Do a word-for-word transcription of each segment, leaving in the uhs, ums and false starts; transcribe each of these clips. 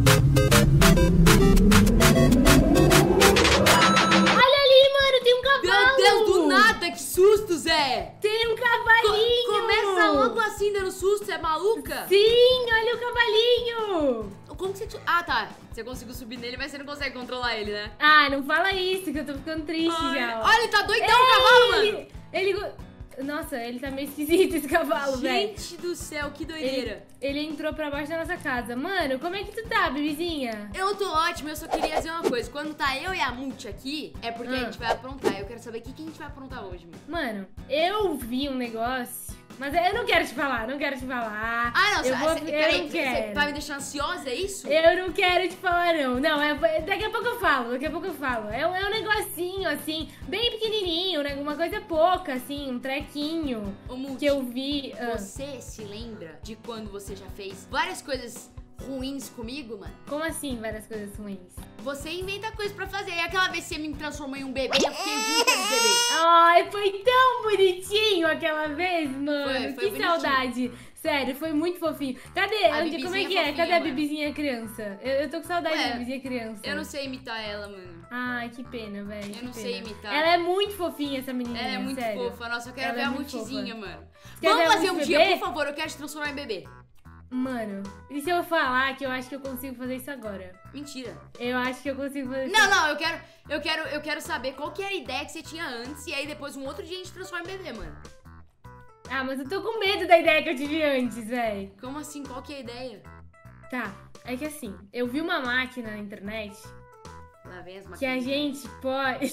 Olha ali, mano, tem um cavalo. Meu Deus, do nada, que susto, Zé. Tem um cavalinho. Co começa logo assim, dando susto, você é maluca? Sim, olha o cavalinho. Como que você... Ah, tá. Você conseguiu subir nele, mas você não consegue controlar ele, né? Ah, não fala isso, que eu tô ficando triste Ai, já. ó. olha, ele tá doidão o cavalo, mano. Ele, ele... go- Nossa, ele tá meio esquisito esse cavalo, velho. Gente do céu, que doideira. Ele, ele entrou pra baixo da nossa casa. Mano, como é que tu tá, bebezinha? Eu tô ótima, eu só queria dizer uma coisa. Quando tá eu e a Multi aqui, é porque Ah. a gente vai aprontar. Eu quero saber o que, que a gente vai aprontar hoje, mano. Mano, eu vi um negócio, mas eu não quero te falar, não quero te falar. Ah, não, eu cê- vou, cê- eu peraí, não você quero. vai me deixar ansiosa, é isso? Eu não quero te falar, não. Não, é, daqui a pouco eu falo, daqui a pouco eu falo. É, um- é um negocinho, assim, bem pequenininho, né? Uma coisa pouca, assim, um trequinho Ô, Multi, que eu vi. ah, você se lembra de quando você já fez várias coisas ruins comigo, mano? Como assim, várias coisas ruins? Você inventa coisas pra fazer. E aquela vez que você me transformou em um bebê, eu fiquei o dia inteiro de bebê. Ai, foi tão bonitinho aquela vez, mano. Foi, foi que bonitinho. saudade. Sério, foi muito fofinho. Cadê? A Onde, como é Bibizinha que é? fofinha, Cadê a mano. Bibizinha criança? Eu, eu tô com saudade Ué, da Bibizinha criança. Eu não sei imitar ela, mano. Ai, que pena, velho. Eu não sei imitar. Ela é muito fofinha, essa menininha. Ela é muito sério. fofa. Nossa, eu quero Ela ver é a muito Multizinha, fofa. mano. Quer ver Vamos a fazer um Multi dia, bebê? por favor. Eu quero te transformar em bebê. Mano, e se eu falar que eu acho que eu consigo fazer isso agora? Mentira. Eu acho que eu consigo fazer isso. Não, não, eu quero, eu quero, eu quero saber qual que era a ideia que você tinha antes e aí depois um outro dia a gente transforma em bebê, mano. Ah, mas eu tô com medo da ideia que eu tive antes, velho. Como assim? Qual que é a ideia? Tá, é que assim, eu vi uma máquina na internet Lá vem as que a maquininhas. gente pode.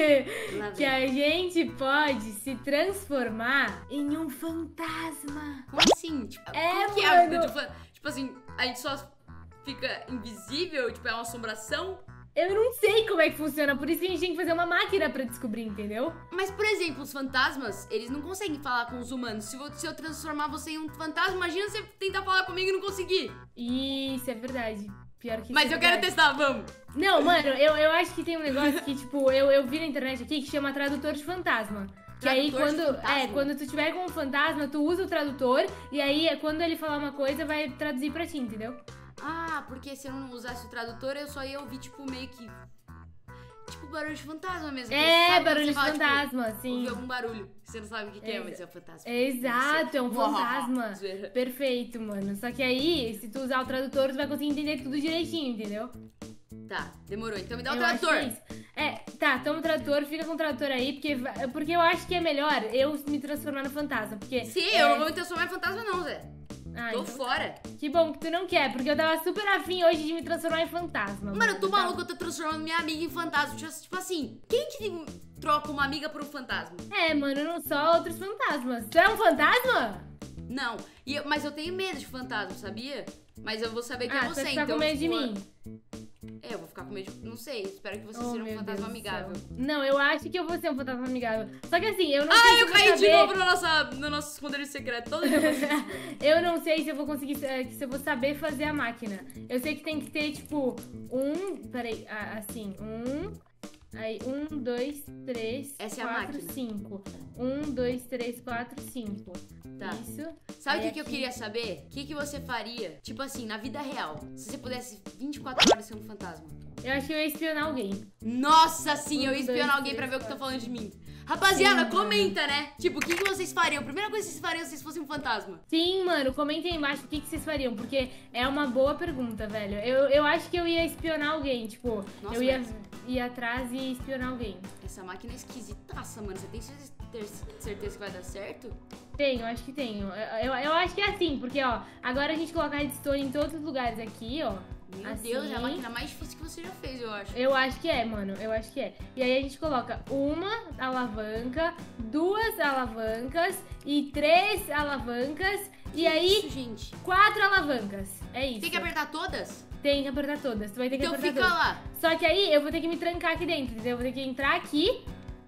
Lá que vem. a gente pode se transformar em um fantasma. Como assim? Tipo, É, qual que é a vida mano. de fan- Tipo assim, a gente só fica invisível? Tipo, é uma assombração? Eu não sei como é que funciona, por isso que a gente tem que fazer uma máquina pra descobrir, entendeu? Mas, por exemplo, os fantasmas, eles não conseguem falar com os humanos. Se, vo- se eu transformar você em um fantasma, imagina você tentar falar comigo e não conseguir. Isso é verdade. Pior que Mas isso é eu quero verdade. testar, vamos. Não, mano, eu, eu acho que tem um negócio que, tipo, eu, eu vi na internet aqui que chama tradutor de fantasma. Que aí Tradutor de quando, fantasma? é, quando tu tiver com um fantasma, tu usa o tradutor e aí é quando ele falar uma coisa, vai traduzir pra ti, entendeu? Ah, porque se eu não usasse o tradutor, eu só ia ouvir, tipo, meio que... Tipo, barulho de fantasma mesmo. É, Sabe quando barulho você de fala, tipo, fantasma, sim. ouvir algum barulho. Você não sabe o que, que é, Exa- mas é um fantasma. Exato, é um Uau, fantasma. zoeira. Perfeito, mano. Só que aí, se tu usar o tradutor, tu vai conseguir entender tudo direitinho, entendeu? Tá, demorou. Então me dá o Eu acho tradutor. que é isso. É, tá, toma o tradutor, fica com o tradutor aí, porque, va- porque eu acho que é melhor eu me transformar no fantasma, porque... Sim, é, eu não vou me transformar em fantasma não, Zé. ah, Tô então fora. Que bom que tu não quer, porque eu tava super afim hoje de me transformar em fantasma. Mano, eu tô tá? maluco, eu tô transformando minha amiga em fantasma. Tipo- Tipo assim, quem que troca uma amiga por um fantasma? É, mano, não só outros fantasmas. Tu é um fantasma? Não, e eu- mas eu tenho medo de fantasma, sabia? Mas eu vou saber que ah, é tu você, vai ficar então... com medo de tipo, mim. É, eu vou ficar com medo de... Não sei, espero que você Oh, seja um meu fantasma Deus do amigável. céu. Não, eu acho que eu vou ser um fantasma amigável. Só que assim, eu não sei Ah, se eu vou caí de saber... novo no nosso, no nosso esconderijo secreto. Todo dia eu faço isso. Eu não sei se eu vou conseguir, eh, se eu vou saber fazer a máquina. Eu sei que tem que ter, tipo, um... Peraí, ah, assim, um... Aí, um, dois, três, Essa é a quatro, máquina. cinco. Um, dois, três, quatro, cinco. Tá. Isso. Sabe o Aí que, que eu aqui- queria saber? O que, que você faria, tipo assim, na vida real, se você pudesse vinte e quatro horas ser um fantasma? Eu acho que eu ia espionar alguém. Nossa, sim, eu ia Um, espionar dois, alguém pra ver três, o que estão quatro. falando de mim. Rapaziada, Sim, comenta, né? Tipo, o que, que vocês fariam? A primeira coisa que vocês fariam se vocês fossem um fantasma? Sim, mano, comentem aí embaixo o que, que vocês fariam, porque é uma boa pergunta, velho. Eu, eu acho que eu ia espionar alguém, tipo, Nossa, eu ia mas- ir atrás e espionar alguém. Essa máquina é esquisitaça, mano. Você tem cer- ter certeza que vai dar certo? Tenho, acho que tenho. Eu, eu, eu acho que é assim, porque, ó, agora a gente colocar redstone em todos os lugares aqui, ó. Meu Assim. Deus, é a máquina mais difícil que você já fez, eu acho. Eu acho que é, mano, eu acho que é. E aí a gente coloca uma alavanca, duas alavancas e três alavancas. E aí, Isso, gente. quatro alavancas. É isso. Tem que apertar todas? Tem que apertar todas. Tu vai ter que Então apertar fica todas. lá. Só que aí eu vou ter que me trancar aqui dentro, entendeu? Eu vou ter que entrar aqui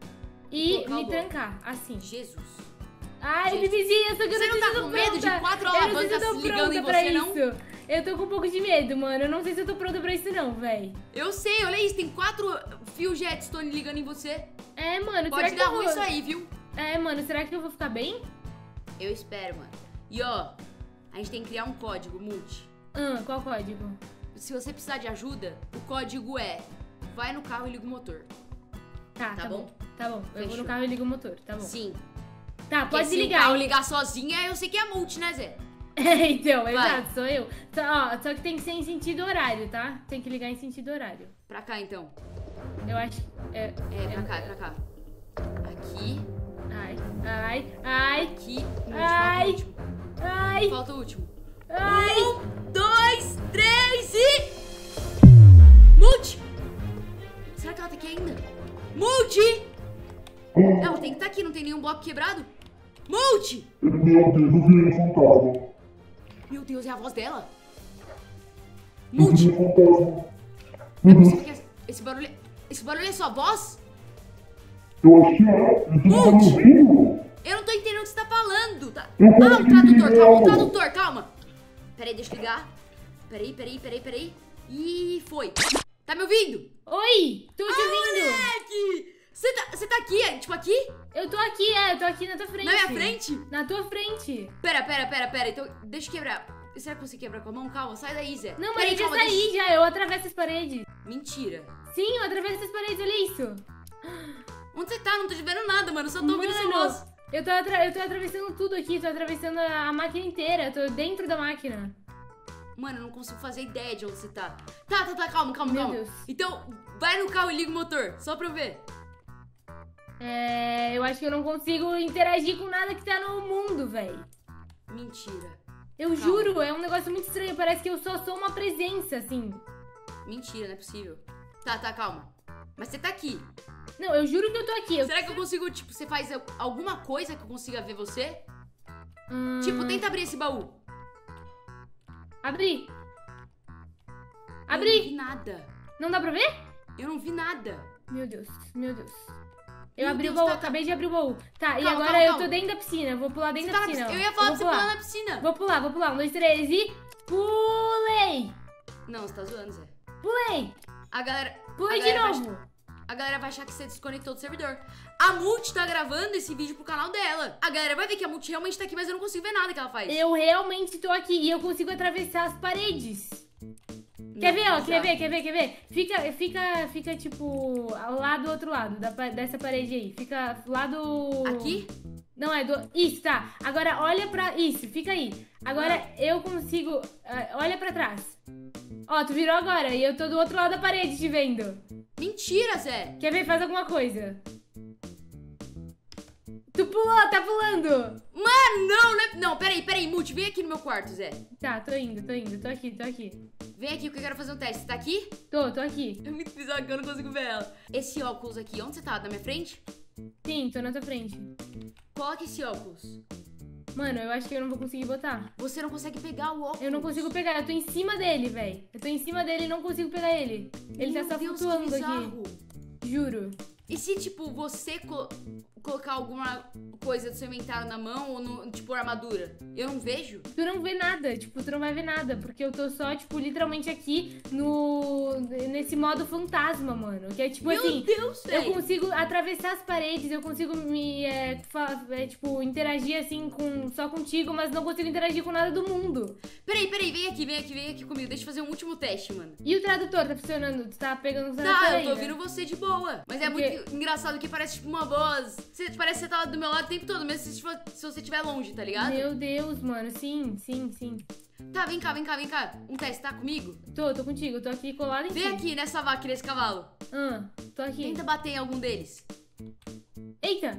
e Colocar o me bloco. trancar, assim. Jesus. Ai, Gente, Bibizinha, só que eu você não não sei tá se eu com tô medo de pronta. quatro Eu não sei se alavancas eu tô ligando pronta em pra você, não? isso. Eu tô com um pouco de medo, mano. Eu não sei se eu tô pronta pra isso, não, véi. Eu sei, olha isso, tem quatro fios jetstone ligando em você. É, mano, será Pode que dar eu vou... ruim isso aí, viu? É, mano, será que eu vou ficar bem? Eu espero, mano. E ó, a gente tem que criar um código multi. Ah, qual código? se você precisar de ajuda, o código é vai no carro e liga o motor. Tá, tá, Tá bom. bom? Tá bom. Eu vou Fechou. no carro e ligo o motor, tá bom. Sim. Tá, Porque pode se ligar. o carro hein? ligar sozinha, eu sei que é multi, né, Zé? É, então, Vai. exato, sou eu. Tá, ó, só que tem que ser em sentido horário, tá? Tem que ligar em sentido horário. Pra cá, então. Eu acho. É, É, pra cá, é pra cá. Aqui, ai, ai, ai, aqui. Multi, Ai. falta o último. ai, Falta o último. ai. Um, dois, três e... Multi! Será que ela tá aqui ainda? Multi! Ela tem que estar aqui, não tem nenhum bloco quebrado. Multi! Meu Deus, eu vi ele fantasma. Meu Deus, é a voz dela. Eu vi Multi! ele fantasma. Não é possível que esse- esse barulho... é- Esse barulho é sua voz? Eu acho que é. Você não tá me ouvindo? Eu não tô entendendo o que você tá falando. Tá? Eu Ah, o consegui tradutor, calma, o ligar. tradutor, calma. Peraí, deixa eu ligar. Peraí, peraí, peraí, peraí. E foi. Tá me ouvindo? Oi, tô te Ah, ouvindo. moleque! Você tá, você tá aqui, é, tipo aqui? Eu tô aqui, é, eu tô aqui na tua frente. Na minha frente? Na tua frente. Pera, pera, pera, pera. Então, deixa eu quebrar. Será que você quebra com a mão? Calma, sai daí, Zé. Não, mas Peraí, eu já calma, saí deixa- já, eu atravesso as paredes. Mentira. Sim, eu atravesso as paredes, olha isso. Onde você tá? Não tô te vendo nada, mano. Só tô ouvindo sua Mano, voz. eu tô, atra- eu tô atravessando tudo aqui, tô atravessando a, a máquina inteira, eu tô dentro da máquina. Mano, eu não consigo fazer ideia de onde você tá. Tá, tá, tá, calma, calma, Meu calma. Deus. Então, vai no carro e liga o motor, só pra eu ver. É, eu acho que eu não consigo interagir com nada que tá no mundo, velho. Mentira. Eu Calma. juro, é um negócio muito estranho, parece que eu só sou uma presença, assim. Mentira, não é possível. Tá, tá, calma. Mas você tá aqui. Não, eu juro que eu tô aqui. Eu... Será que eu consigo, tipo, você faz al- alguma coisa que eu consiga ver você? Hum, Tipo, tenta abrir esse baú. Abri. Eu não Abri. vi nada. Não dá pra ver? Eu não vi nada. Meu Deus, meu Deus. Eu Meu abri Deus, o baú, tá, tá. acabei de abrir o baú. Tá, e Calma, agora calma, eu calma. tô dentro da piscina. Eu vou pular dentro Você da tá na piscina. piscina. ó. Eu ia falar vou pra você pular. pular na piscina. Vou pular, vou pular. Um, dois, três e. Pulei! Não, você tá zoando, Zé. Pulei! A galera. Pulei a de galera vai novo! ach- A galera vai achar que você desconectou do servidor. A Multi tá gravando esse vídeo pro canal dela. A galera vai ver que a Multi realmente tá aqui, mas eu não consigo ver nada que ela faz. Eu realmente tô aqui e eu consigo atravessar as paredes. Quer ver, ó? Bizarro. Quer ver, quer ver, quer ver? Fica, fica, fica tipo lá do outro lado da, pa- dessa parede aí. Fica lá do. Aqui? Não, é do. Isso, tá. Agora olha pra. Isso, fica aí. Agora Não. eu consigo. ah, olha pra trás. Ó, tu virou agora e eu tô do outro lado da parede te vendo. Mentira, Zé. Quer ver? Faz alguma coisa. Tu pulou, tá pulando. Mano, não, né? Não, peraí, peraí, Multi, vem aqui no meu quarto, Zé. Tá, tô indo, tô indo, tô aqui, tô aqui. Vem aqui que eu quero fazer um teste. Você tá aqui? Tô, tô aqui. É muito bizarro que eu não consigo ver ela. Esse óculos aqui, onde você tá? Na minha frente? Sim, tô na tua frente. Coloca esse óculos. Mano, eu acho que eu não vou conseguir botar. Você não consegue pegar o óculos. Eu não consigo pegar, eu tô em cima dele, velho. Eu tô em cima dele e não consigo pegar ele. Ele Meu tá só Deus, que flutuando bizarro. aqui. Juro. E se, tipo, você co- colocar alguma coisa do seu inventário na mão ou, no, tipo, armadura? Eu não vejo? Tu não vê nada, tipo, tu não vai ver nada. Porque eu tô só, tipo, literalmente aqui no. Nesse modo fantasma, mano. Que é tipo Meu assim. Deus, Eu velho. consigo atravessar as paredes, eu consigo me, é, fa- é, tipo, interagir assim com, só contigo, mas não consigo interagir com nada do mundo. Peraí, peraí, vem aqui, vem aqui, vem aqui comigo. Deixa eu fazer um último teste, mano. E o tradutor, tá funcionando? Tu tá pegando o tradutor Tá, eu ainda? tô ouvindo você de boa. Mas é Porque- muito engraçado que parece, tipo, uma voz. Você, parece que você tá do meu lado o tempo todo, mesmo se, tipo, se você estiver longe, tá ligado? Meu Deus, mano, sim, sim, sim. Tá, vem cá, vem cá, vem cá. Um teste, tá comigo? Tô, tô contigo, tô aqui colado em Vem ti. aqui nessa vaca e nesse cavalo. Ah, tô aqui. Tenta bater em algum deles. Eita!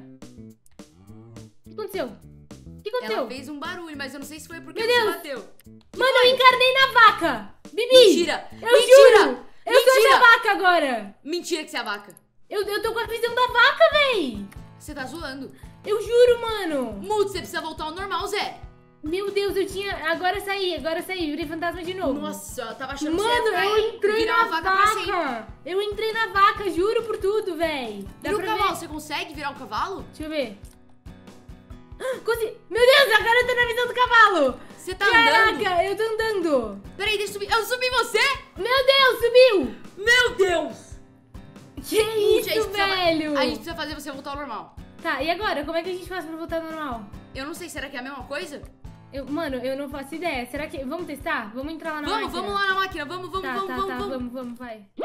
O que aconteceu? O que aconteceu? Ela fez um barulho, mas eu não sei se foi porque Meu você Deus! bateu. Mano, eu encarnei na vaca! Bibi! Mentira! Eu Mentira! juro! Eu sou Mentira! essa vaca agora! Mentira que você é a vaca. Eu, eu tô com a visão da vaca, véi! Você tá zoando. Eu juro, mano! Multi, você precisa voltar ao normal, Zé. Meu Deus, eu tinha. Agora eu saí, agora eu saí, virei fantasma de novo. Nossa, eu tava achando Mano, que você ia eu ficar- entrei virar na uma vaca pra sempre. vaca! Eu entrei na vaca, juro por tudo, véi! Dá Vira o pra cavalo, ver? você consegue virar um cavalo? Deixa eu ver. Ah, consegui. Meu Deus, agora eu tô na visão do cavalo! Você tá andando? Caraca, eu tô andando! Peraí, deixa eu subir. Eu subi você? Meu Deus, subiu! Meu Deus! Que Multi, a gente isso, precisa- velho! A gente precisa fazer você voltar ao normal. Tá, e agora? Como é que a gente faz pra voltar ao normal? Eu não sei, será que é a mesma coisa? Eu, mano, eu não faço ideia. Será que... Vamos testar? Vamos entrar lá na Vamos, máquina? vamos lá na máquina. Vamos, vamos, Tá, vamos, tá, vamos, tá. vamos. Vamos, vamos, vai.